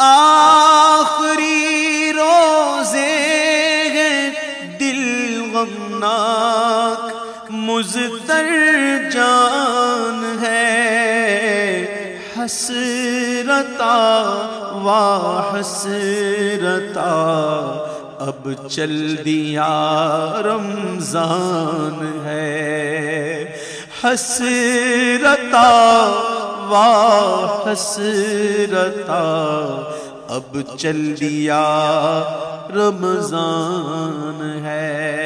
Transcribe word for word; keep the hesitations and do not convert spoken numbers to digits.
आखिरी रोजे हैं दिल गमनाक मुज़तर जान है, हसरता वा हसरता अब चल दिया रमजान है, हसरता वा हसरता अब चल दिया रमजान है।